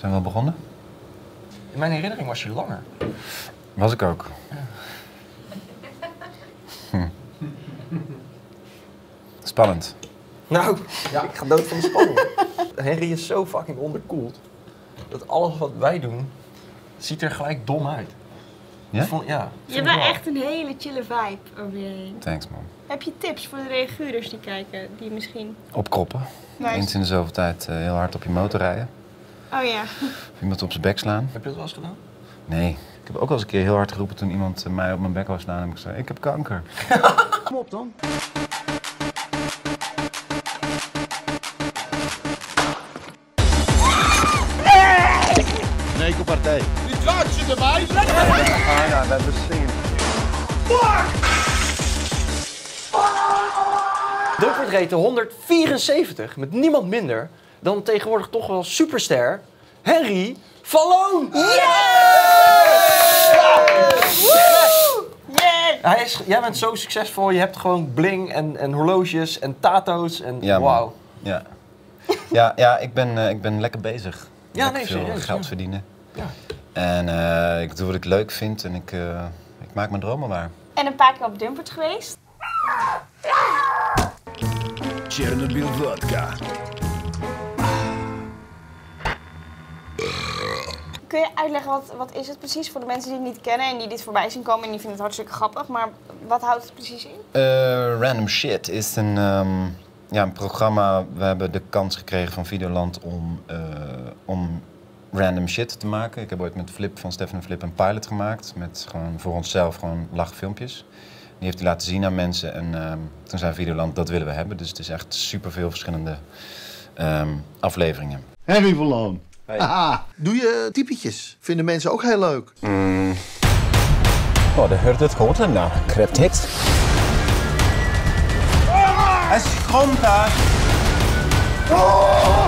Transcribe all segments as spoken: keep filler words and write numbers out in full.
Zijn we al begonnen? In mijn herinnering was je langer. Was ik ook. Ja. Hm. Spannend. Nou, ja, ik ga dood van de spanning. Henry is zo fucking onderkoeld dat alles wat wij doen, ziet er gelijk dom uit. Ja? Vond, ja je hebt echt een hele chille vibe over je heen. Thanks, man. Heb je tips voor de reaguurders die kijken, die misschien... Opkroppen. Nice. Eens in de zoveel tijd uh, heel hard op je motor rijden. Oh ja. Of iemand op zijn bek slaan. Heb je dat wel eens gedaan? Nee. Ik heb ook al eens een keer heel hard geroepen toen iemand uh, mij op mijn bek wou slaan. En ik zei, ik heb kanker. Kom op dan. Nee, kom partij. Die draait je erbij. Ah ja, dat is zingen. Dumpertrate honderdvierenzeventig met niemand minder dan tegenwoordig toch wel superster Henry van Loon. Yes! Yes! Hij is, jij bent zo succesvol, je hebt gewoon bling en, en horloges en tato's en Ja, wauw. Ja. Ja, ja ik, ben, uh, ik ben lekker bezig. Ja, lekker nee, veel serieus, geld ja. verdienen. Ja. En uh, ik doe wat ik leuk vind en ik, uh, ik maak mijn dromen waar. En een paar keer op Dumpert geweest. Chernobyl vodka. Kun je uitleggen wat, wat is het precies voor de mensen die het niet kennen en die dit voorbij zien komen en die vinden het hartstikke grappig, maar wat houdt het precies in? Uh, Random Shit is een, um, ja, een programma. We hebben de kans gekregen van Videoland om, uh, om random shit te maken. Ik heb ooit met Flip van Stefan en Flip een pilot gemaakt. Met gewoon voor onszelf gewoon lachfilmpjes. Die heeft hij laten zien aan mensen en um, toen zei Videoland, dat willen we hebben. Dus het is echt superveel verschillende um, afleveringen. Henry van Loon. Hey. Haha. Doe je typetjes? Vinden mensen ook heel leuk. Mm. Oh, dat hört het goed en nou, Krebtekst. Es komt daar. Oh!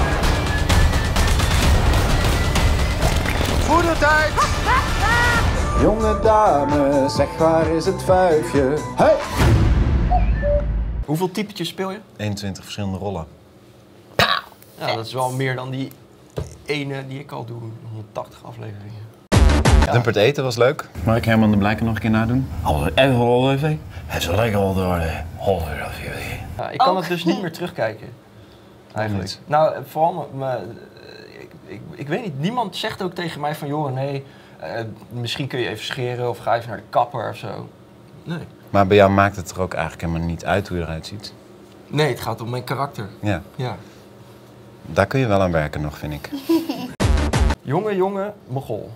Goede tijd. Jonge dame, zeg waar is het vuifje? Hey! Hoeveel typetjes speel je? eenentwintig verschillende rollen. Ja, dat is wel meer dan die ene die ik al doe, honderdtachtig afleveringen. Ja. Dumpert eten was leuk. Mag ik Herman de Blijker nog een keer nadoen? Even al even. Het is lekker al door de holder. Ja, ik kan Ook. het dus niet meer terugkijken. Eigenlijk. niet? Nou, vooral, me, ik, ik, ik weet niet, niemand zegt ook tegen mij van, joh, nee, uh, misschien kun je even scheren of ga even naar de kapper of zo. Nee. Maar bij jou maakt het er ook eigenlijk helemaal niet uit hoe je eruit ziet. Nee, het gaat om mijn karakter. Ja. Ja. Daar kun je wel aan werken nog, vind ik. Jonge, jonge Mogol.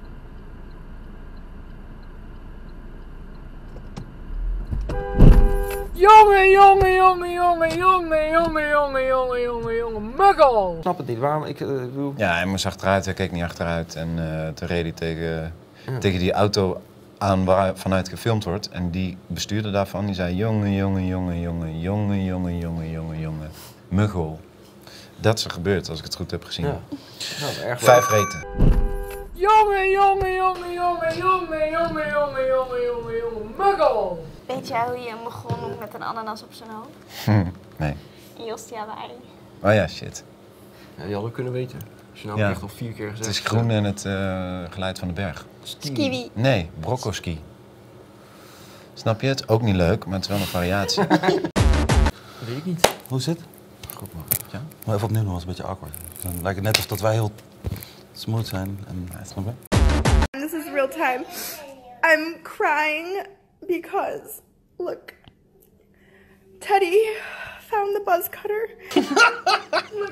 Jongen, jongen, jongen, jongen, jongen, jongen, jongen, jongen, jongen, jongen, muggle! Ik snap het niet, waarom ik uh, bedoel... Ja, hij moest achteruit, hij keek niet achteruit. En uh, toen reed hij tegen, Ja. tegen die auto aan waar vanuit gefilmd wordt. En die bestuurder daarvan, die zei... Jongen, jongen, jongen, jongen, jongen, jongen, jongen, jongen, jongen. Muggel. Dat is er gebeurd, als ik het goed heb gezien. Ja. Nou, erg Vijf reten. Jongen, jongen, jongen, jongen, jongen, jongen, jongen, jongen, jongen, jongen, muggle! Weet jij hoe je een Mogol noemt met een ananas op zijn hoofd? Hm, nee. Jostiawari. Oh ja, shit. Ja, die hadden we kunnen weten. Als je nou Ja. echt al vier keer gezegd Het is groen en het uh, geluid van de berg. Skiwi. Nee, brokkoski. Snap je het? Ook niet leuk, maar het is wel een variatie. Weet ik niet. Hoe is het? Goed man. Ja? Maar even opnieuw nog, was een beetje awkward. Dan lijkt het net alsof dat wij heel smooth zijn. En, snap je? This is real time. I'm crying because, look, Teddy found the buzz cutter. Look.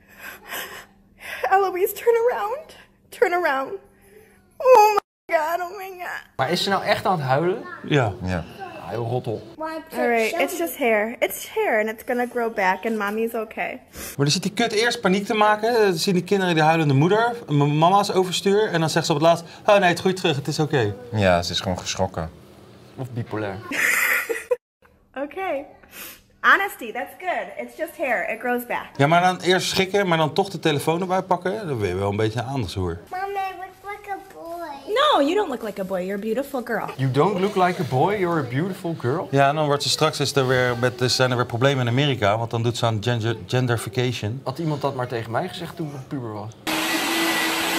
Eloise, turn around. Turn around. Oh my god, oh my god. Maar is ze nou echt aan het huilen? Ja. Ja. Ah, heel roddel. Alright, it's just hair. It's hair and it's gonna grow back and mommy's okay. Maar dan zit die kut eerst paniek te maken. Dan zien die kinderen die huilende moeder. Mijn mama is overstuur. En dan zegt ze op het laatst, oh nee, het groeit terug, het is oké. Okay. Ja, ze is gewoon geschrokken. Of bipolair. Okay. Honesty, that's good. It's just hair. It grows back. Ja, maar dan eerst schrikken, maar dan toch de telefoon erbij pakken. Dan ben je wel een beetje een aandachtshoer. Mama, I look like a boy. No, you don't look like a boy. You're a beautiful girl. You don't look like a boy, you're a beautiful girl. Ja, en dan wordt ze straks is er weer met, dus zijn er weer problemen in Amerika. Want dan doet ze aan gender, genderfication. Had iemand dat maar tegen mij gezegd toen ik nog puber was?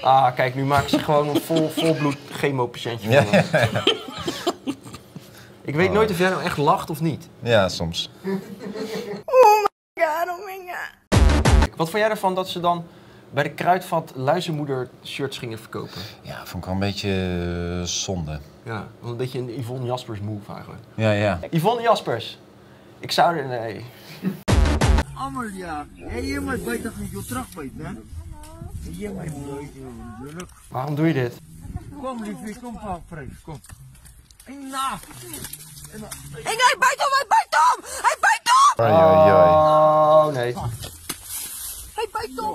Ah, kijk, nu maken ze gewoon een vol, volbloed chemopatiëntje van Ja, hem. ja, ja. Ik weet nooit of jij nou echt lacht of niet. Ja, soms. Oh my god, oh my god. Wat vond jij ervan dat ze dan bij de Kruidvat luizenmoeder shirts gingen verkopen? Ja, vond ik wel een beetje uh, zonde. Ja, wel een beetje een Yvonne Jaspers move eigenlijk. Ja, ja. Yvonne Jaspers. Ik zou er... Nee. Amalia, je moet bij toch niet zo terugbijten, hè? Je moet niet. Waarom doe je dit? Kom, liefje, kom, pa, Freek, kom. Nou. Ik hij bijt hem, hij bijt hem! Hij bijt hem! Oei, oei, oei. Oh, nee. Hij bijt hem!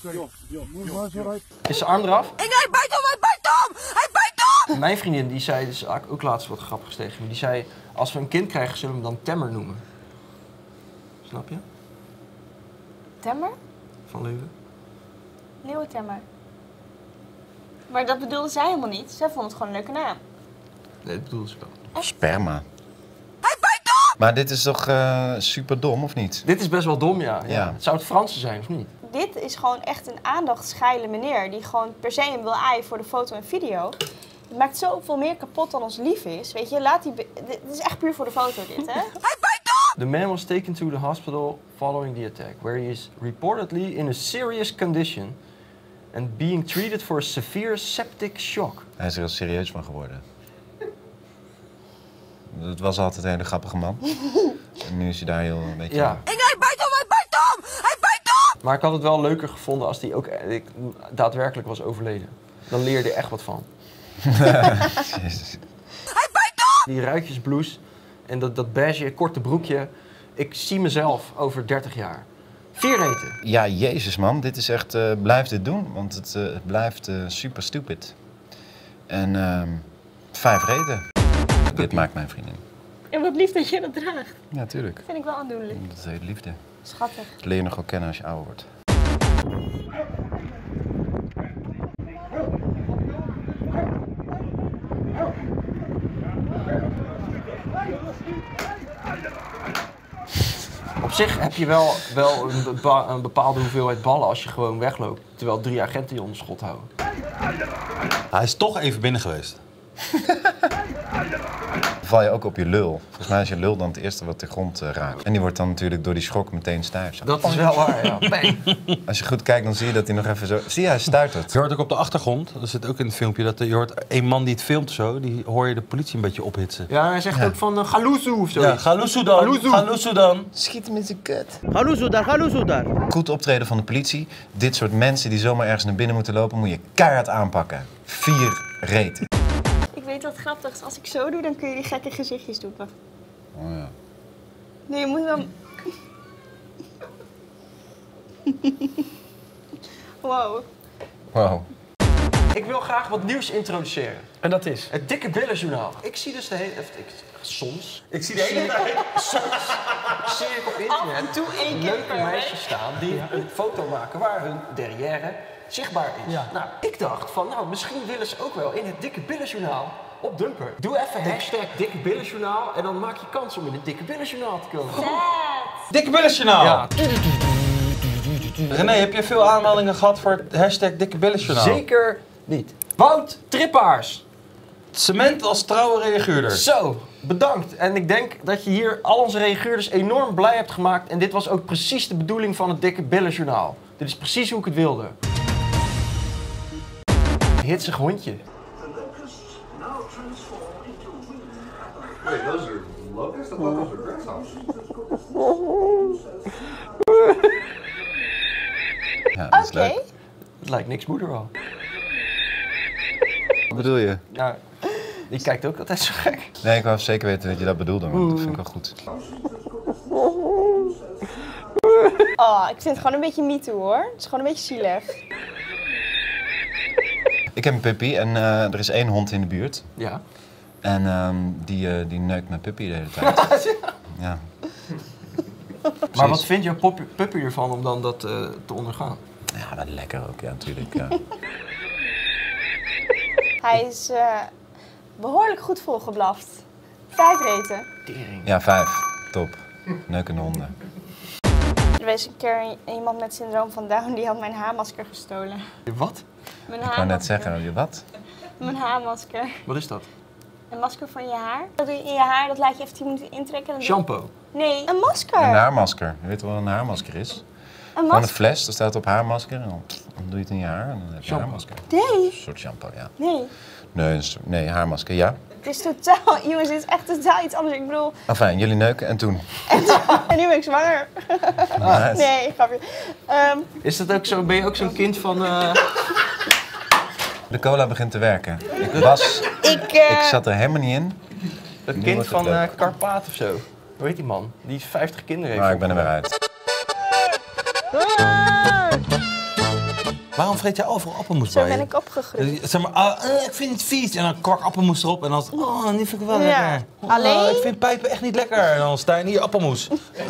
Is zijn arm eraf? Ik hij bijt hem, hij bijt hem! Hij bijt hem! Mijn vriendin die zei, dus ook laatst wat grappigs tegen me, die zei, als we een kind krijgen zullen we hem dan Temmer noemen. Snap je? Temmer? Van Leuven. Leeuwentemmer. Maar dat bedoelde zij helemaal niet. Zij vond het gewoon een leuke naam. Nee, dat bedoelde ze wel. Sperma. Hij bijt hem! Maar dit is toch uh, super dom, of niet? Dit is best wel dom, ja. ja. Ja. Het zou het Franse zijn, of niet? Dit is gewoon echt een aandachtsgeile meneer die gewoon per se hem wil aaien voor de foto en video. Het maakt zoveel meer kapot dan ons lief is. Weet je, laat die. Dit is echt puur voor de foto, dit, hè? Hij bijt hem! The man was taken to the hospital following the attack, where he is reportedly in a serious condition and being treated for a severe septic shock. Hij is er heel serieus van geworden. Het was altijd een hele grappige man. En nu is hij daar heel een beetje... Ja. Ik hij bijt hem, hij bijt hem! Hij bijt hem! Maar ik had het wel leuker gevonden als hij ook eh, daadwerkelijk was overleden. Dan leerde je echt wat van. Jezus. Hij bijt hem! Die ruitjesblouse en dat, dat beige korte broekje. Ik zie mezelf over dertig jaar. Vier eten. Ja, jezus man, dit is echt... Uh, blijf dit doen, want het, uh, het blijft uh, super stupid. En uh, vijf reden. Dit maakt mijn vriendin. En wat lief dat je dat draagt. Ja, tuurlijk. Vind ik wel aandoenlijk. Dat heet liefde. Schattig. Dat leer je nog wel kennen als je ouder wordt. Op zich heb je wel, wel een, bepa een bepaalde hoeveelheid ballen als je gewoon wegloopt. Terwijl drie agenten je onder schot houden. Hij is toch even binnen geweest. Val je ook op je lul. Volgens mij is je lul dan het eerste wat de grond uh, raakt. En die wordt dan natuurlijk door die schok meteen stijf. Zo. Dat is wel waar, ja. Bang. Als je goed kijkt, dan zie je dat hij nog even zo... Zie je, hij stuitert. Je hoort ook op de achtergrond, dat zit ook in het filmpje, dat je hoort een man die het filmt zo, die hoor je de politie een beetje ophitsen. Ja, hij zegt Ja. ook van uh, Galuzu of zo. Ja, Galuzu dan, Galuzu. Galuzu dan. Schiet hem in zijn kut. Galuzu daar, Galuzu daar. Goed optreden van de politie. Dit soort mensen die zomaar ergens naar binnen moeten lopen, moet je keihard aanpakken. Vier reten. Ik weet wat grappig is. Als ik zo doe, dan kun je die gekke gezichtjes doen. Wacht. Oh ja. Nee, je moet dan... Wow. Wow. Ik wil graag wat nieuws introduceren. En dat is? Het Dikke Billenjournaal. Ik zie dus de hele... Ik, soms... Ik zie de hele tijd. Soms zie ik op internet Af en toe één keer leuke per week. meisjes staan die een foto maken waar hun derrière zichtbaar is. Ja. Nou, ik dacht van, nou, misschien willen ze ook wel in het Dikke Billenjournaal op Dumper. Doe even hashtag Dikke Billenjournaal en dan maak je kans om in het Dikke Billenjournaal te komen. Dikke Billenjournaal. Ja, René, heb je veel aanmeldingen gehad voor het hashtag Dikke Billenjournaal? zeker niet. Wout Trippaars. Cement als trouwe reaguurder. Zo, bedankt. En ik denk dat je hier al onze reageurders enorm blij hebt gemaakt. En dit was ook precies de bedoeling van het Dikke Billenjournaal. Dit is precies hoe ik het wilde. Hitsig hondje. Wait, those are locusts? I thought those were grasshoppers. Ja, dat is Oké. leuk. Het lijkt niks moeder wel. Wat bedoel je? Nou, die kijkt ook altijd zo gek. Nee, ik wou zeker weten dat je dat bedoelde, want dat vind ik wel goed. Oh, ik vind het gewoon een beetje me too, hoor. Het is gewoon een beetje zielig. Ik heb een puppy en uh, er is één hond in de buurt. Ja. En um, die, uh, die neukt mijn puppy de hele tijd. Ja. Maar wat vindt jouw poppy- puppy ervan om dan dat uh, te ondergaan? Ja, wat lekker ook, ja, natuurlijk. Ja. Hij is uh, behoorlijk goed volgeblaft. Vijf reten. Tering. Ja, vijf. Top. Neukende honden. Er was een keer iemand met syndroom van Down die had mijn haarmasker gestolen. Wat? Mijn Ik wou net haarmasker. zeggen, je wat? Mijn haarmasker. Wat is dat? Een masker van je haar. Dat doe je in je haar, dat laat je even tien minuten intrekken. Dan doe je- Shampoo. Nee, een masker. Een haarmasker. Je weet wel wat een haarmasker is? Een Gewoon een masker. fles, daar staat op haarmasker en dan, dan doe je het in je haar en dan heb je Shampoo. haarmasker. Nee. Een soort shampoo, ja. Nee. Nee, een soort- nee, haarmasker, ja. Het is totaal, jongens, dit is echt totaal iets anders. Ik bedoel, Enfin, jullie neuken en toen. en nu ben ik zwanger. Nice. Nee, grapje. Ehm, Is dat ook zo, ben je ook zo'n kind van... eh, De cola begint te werken. Ik was, ik, eh, ik zat er helemaal niet in. het Nu kind wordt het van eh leuk. Karpaat of zo? Hoe heet die man? Die vijftig kinderen heeft. Maar ik ben er weer uit. Waarom vreet jij overal appelmoes zo bij? ben ik opgegroeid. Eh, Zeg maar, ah, eh, ik vind het vies. En dan kwak appelmoes erop. En dan is het, oh, die vind ik wel Ja. lekker. Oh, Alleen- ik vind pijpen echt niet lekker. En dan Stijn, hier appelmoes.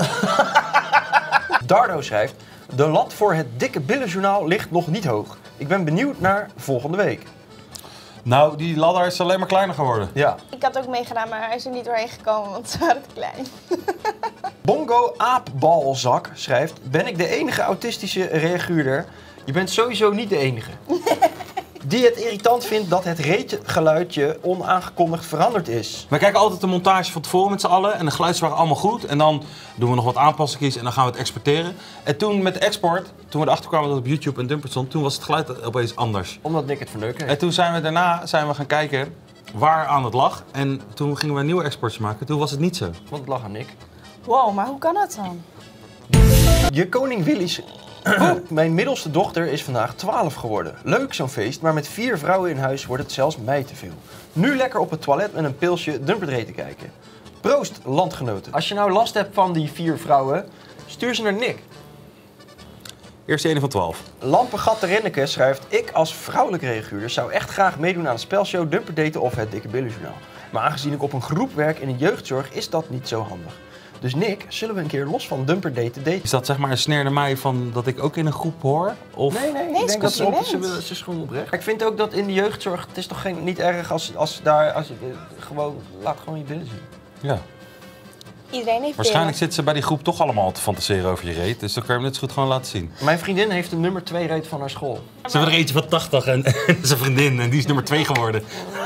Dardo schrijft... De lat voor het dikke billenjournaal ligt nog niet hoog. Ik ben benieuwd naar volgende week. Nou, die ladder is alleen maar kleiner geworden. Ja. Ik had ook meegedaan, maar hij is er niet doorheen gekomen, want ze waren te klein. Bongo Aapbalzak schrijft... Ben ik de enige autistische reaguurder? Je bent sowieso niet de enige. Die het irritant vindt dat het reetgeluidje onaangekondigd veranderd is. We kijken altijd de montage van tevoren met z'n allen. En de geluidjes waren allemaal goed. En dan doen we nog wat aanpassingen en dan gaan we het exporteren. En toen met de export, toen we erachter kwamen dat het op YouTube en Dumpert stond, toen was het geluid opeens anders. Omdat Nick het verneukt heeft. En toen zijn we daarna zijn we gaan kijken waar aan het lag. En toen gingen we nieuwe exports maken. Toen was het niet zo. Want het lag aan Nick. Wow, maar hoe kan dat dan? Je koning Willy's... Mijn middelste dochter is vandaag twaalf geworden. Leuk zo'n feest, maar met vier vrouwen in huis wordt het zelfs mij te veel. Nu lekker op het toilet met een pilsje Dumpert te kijken. Proost, landgenoten. Als je nou last hebt van die vier vrouwen, stuur ze naar Nick. Eerst ene van twaalf. Lampengat de Rinneke schrijft... Ik als vrouwelijke reaguurder zou echt graag meedoen aan de spelshow Dumpert Daten of het Dikke Billenjournaal. Maar aangezien ik op een groep werk in een jeugdzorg is dat niet zo handig. Dus Nick, zullen we een keer los van Dumpert Daten daten? Is dat zeg maar een sneer naar mij van dat ik ook in een groep hoor? Of... Nee, nee, Nee, ik denk dat ze, op, compliment. ze, ze is gewoon oprecht. Ik vind ook dat in de jeugdzorg, het is toch geen, niet erg als, als daar, als je eh, gewoon, laat gewoon je billen zien. Ja. Iedereen heeft Waarschijnlijk zitten ze bij die groep toch allemaal te fantaseren over je reet. Dus dan kan je hem net zo goed gewoon laten zien. Mijn vriendin heeft een nummer twee reet van haar school. Ze hebben er eentje van tachtig en, en zijn vriendin en die is nummer twee geworden.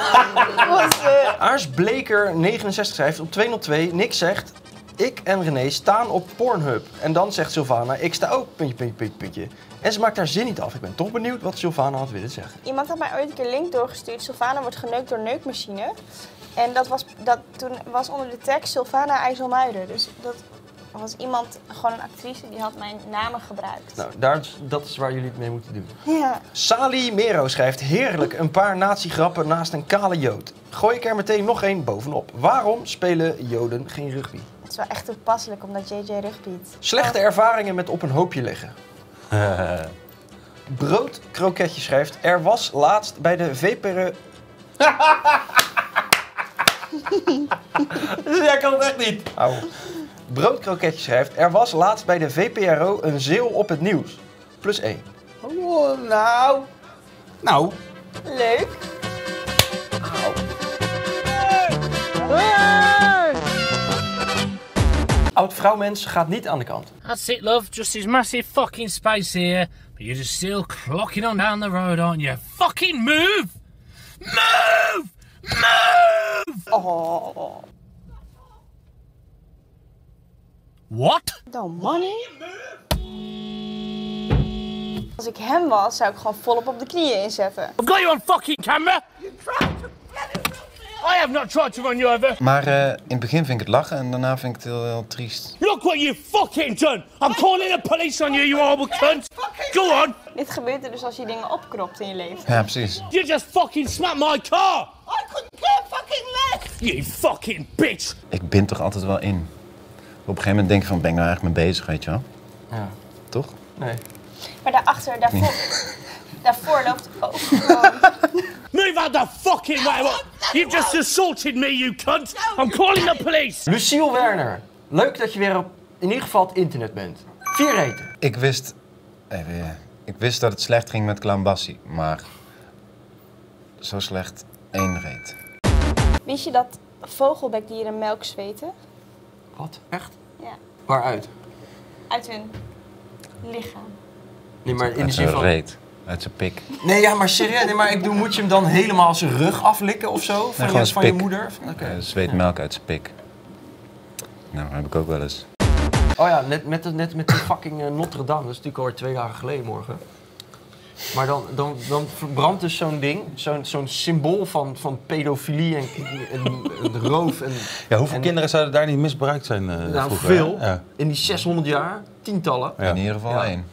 Aars Bleker negenenzestig schrijft op tweehonderdtwee, Nick zegt... Ik en René staan op Pornhub. En dan zegt Sylvana, ik sta ook, puntje, puntje, puntje, puntje. En ze maakt haar zin niet af. Ik ben toch benieuwd wat Sylvana had willen zeggen. Iemand had mij ooit een keer een link doorgestuurd. Sylvana wordt geneukt door een neukmachine. En dat was, dat, toen was onder de tekst Sylvana IJsselmuiden. Dus dat was iemand, gewoon een actrice, die had mijn namen gebruikt. Nou, daar, dat is waar jullie het mee moeten doen. Ja. Sali Mero schrijft, heerlijk, een paar nazi-grappen naast een kale jood. Gooi ik er meteen nog één bovenop. Waarom spelen joden geen rugby? Het is wel echt toepasselijk, omdat J J rugbiedt. Slechte ervaringen met op een hoopje leggen. Broodkroketje schrijft, er was laatst bij de V P R O... Jij kan het echt niet. Au. Broodkroketje schrijft, er was laatst bij de V P R O een zeeuw op het nieuws. Plus één. Oh, nou. Nou. Leuk. Oud vrouwmens gaat niet aan de kant. That's it, love. Just this massive fucking space here. But you're just still clocking on down the road, aren't you? Fucking move! Move! Move! Oh. What? No money? Als ik hem was, zou ik gewoon volop op de knieën inzetten. I've got you on fucking camera! I have not tried to run you over. Maar uh, in het begin vind ik het lachen en daarna vind ik het heel, heel triest. Look what you fucking done! I'm calling the police on you, you horrible cunt! Go on! Dit gebeurt er dus als je dingen opkropt in je leven. Ja, precies. You just fucking smacked my car! I couldn't care fucking less! You fucking bitch! Ik bind toch altijd wel in. Op een gegeven moment denk ik van, ben ik nou eigenlijk mee bezig, weet je wel? Ja. Toch? Nee. Maar daarachter, daarvoor, daarvoor loopt het ook gewoon. Move out the fucking way! You just assaulted me, you cunt! I'm calling the police! Luciel Werner. Leuk dat je weer op, in ieder geval het internet bent. Vier reten. Ik wist... Even, ja. Ik wist dat het slecht ging met Clown Bassie, maar... Zo slecht één reet. Wist je dat vogelbekdieren melk zweten? Wat? Echt? Ja. Waaruit? Uit hun lichaam. Nee, maar in de Uit zin zijn van... reet. Uit zijn pik. Nee, ja, maar serieus. Nee, maar ik bedoel, moet je hem dan helemaal zijn rug aflikken of zo? Van, Nee, je, gewoon van je pik. moeder? Oké. Okay. Uh, zweet melk uit zijn pik. Nou, dat heb ik ook wel eens. Oh ja, net met, net met die fucking uh, Notre Dame. Dat is natuurlijk alweer twee dagen geleden morgen. Maar dan, dan, dan verbrandt dus zo'n ding, zo'n zo'n symbool van, van pedofilie en, en, en roof. En, Ja, hoeveel en, kinderen zouden daar niet misbruikt zijn uh, nou, vroeger? veel. Ja. In die zeshonderd jaar, tientallen. Ja. In ieder geval Ja. één.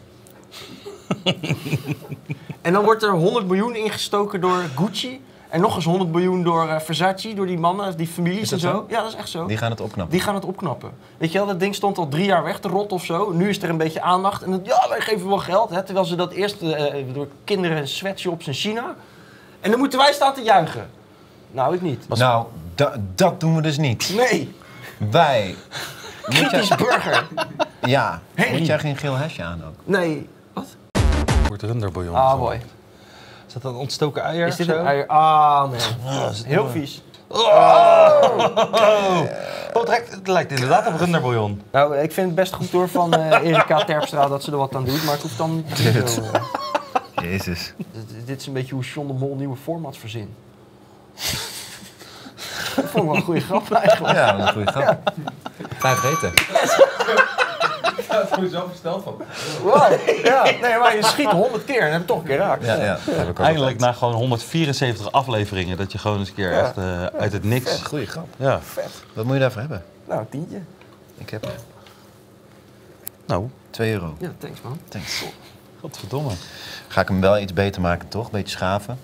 En dan wordt er honderd miljoen ingestoken door Gucci. En nog eens honderd miljoen door uh, Versace, door die mannen, die families Is en dat zo. zo? Ja, dat is echt zo. Die gaan het opknappen. Die gaan het opknappen. Weet je wel, dat ding stond al drie jaar weg te rot of zo. Nu is er een beetje aandacht. En dan, ja, wij geven wel geld. Hè, terwijl ze dat eerst uh, door kinderen sweatshops in China. En dan moeten wij staan te juichen. Nou, ik niet. Nou, da dat doen we dus niet. Nee. Wij. Kritisch burger. Ja. Hey. Moet jij geen geel hesje aan ook? Nee. Wat? Wordt runderbouillon. Ah, boy. Is dat een ontstoken eier? Is dit of zo? een eier? Ah, nee. Oh, is het Heel mooi. vies. Oh. Oh. Het, lijkt, het lijkt inderdaad op runderbouillon. Nou, ik vind het best goed door van uh, Erika Terpstra dat ze er wat aan doet, maar het hoeft dan niet Dit. zo. Uh, Jezus. dit, dit is een beetje hoe John de Mol nieuwe formats verzint. Dat vond ik wel een goede grap eigenlijk. Ja, dat is een goede grap. Vijf weten. Dat heb je zelf versteld van. Wow. Ja, nee, maar je schiet honderd keer en heb je toch een keer raakt. Ja, ja. Dat heb ik ook Eindelijk altijd. na gewoon honderdvierenzeventig afleveringen dat je gewoon eens een keer Ja. echt uh, uit het niks... Vet, goeie grap. Ja. Vet. Wat moet je daarvoor hebben? Nou, een tientje. Ik heb Nou, twee euro. Ja, thanks man. Thanks. godverdomme. Ga ik hem wel iets beter maken, toch? Beetje schaven.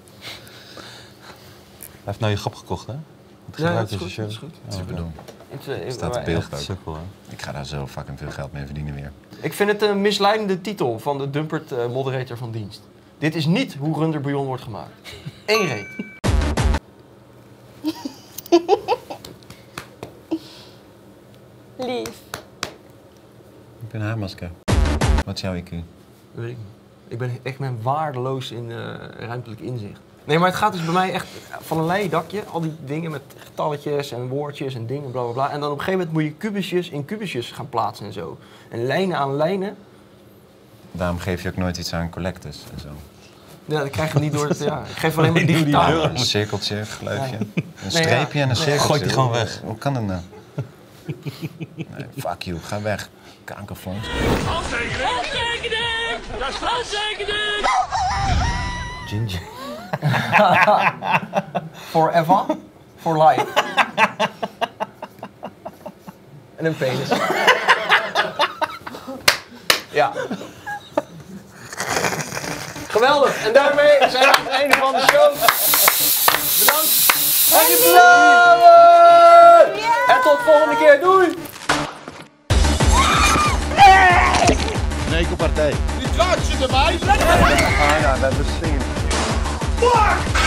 Hij heeft nou je grap gekocht, hè? Het Ja, gebruikt dat is als goed, je dat is goed. show. Super doen. Ik, uh, ik- Staat maar op beeld echt, ook. Sukkel, hè? Ik ga daar zo fucking veel geld mee verdienen weer. Ik vind het een misleidende titel van de Dumpert uh, moderator van dienst. Dit is niet hoe runderbouillon wordt gemaakt. Eén reet. Lief. Ik ben een haarmasker. Wat is jouw I Q? Dat weet ik niet. Ik ben echt ben waardeloos in uh, ruimtelijk inzicht. Nee, maar het gaat dus bij mij echt van een leien dakje. Al die dingen met getalletjes en woordjes en dingen, bla bla bla. En dan op een gegeven moment moet je kubusjes in kubusjes gaan plaatsen en zo. En lijnen aan lijnen. Daarom geef je ook nooit iets aan collectors en zo. Ja, dat krijg je niet door het... Ja, ik geef alleen maar digitaal. Een cirkeltje, geluidje. Ja. Een streepje ja. en een Nee. cirkeltje. Gooit die gewoon weg. Hoe kan dat nou? Nee, fuck you, ga weg. Kankerflons. Handtekening! Dat is handtekening! Ginger. Forever. For life. En een penis. Ja. Geweldig. En daarmee zijn we aan het einde van de show. Bedankt. En je bedankt. En tot volgende keer. Doei. Nekelpartij. Die draadje erbij. Ah ja, we hebben zin. Fuck!